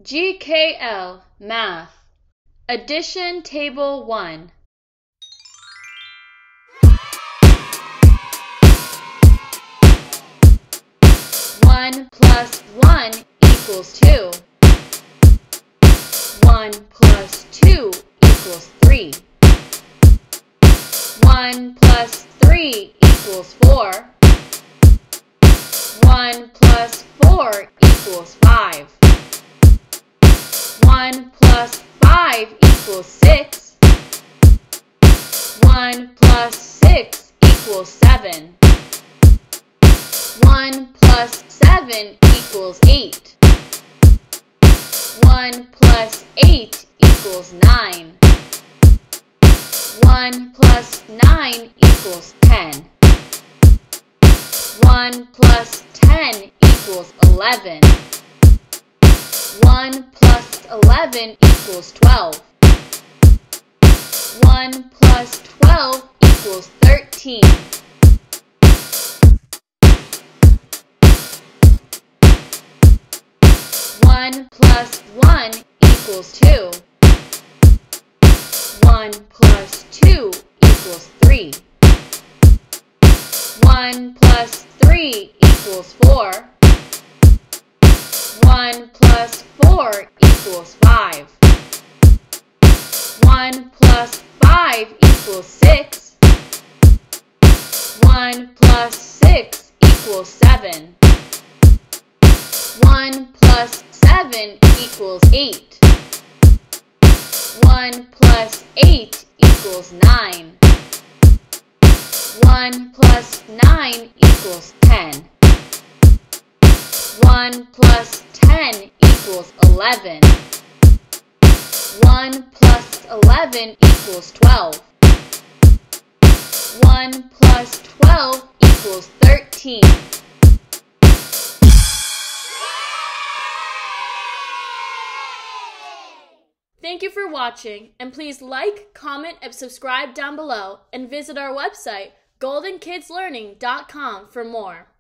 GKL Math Addition Table 1. One plus 1 equals 2. 1 plus 2 equals 3. 1 plus 3 equals 4. 1 plus 4 equals 5. 1 plus 5 equals 6. 1 plus 6 equals 7. 1 plus 7 equals 8. 1 plus 8 equals 9. 1 plus 9 equals 10. 1 plus 10 equals 11. 1 plus 11 equals 12. 1 plus 12 equals 13. 1 plus 1 equals 2. 1 plus 2 equals 3. 1 plus 3 equals 4. 1 plus 4 equals 5. 1 plus 5 equals 6. 1 plus 6 equals 7. 1 plus 7 equals 8. 1 plus 8 equals 9. 1 plus 9 equals 10. 1 plus 10 equals 11. 1 plus 11 equals 12. 1 plus 12 equals 13. Thank you for watching, and please like, comment, and subscribe down below, and visit our website, goldenkidslearning.com for more.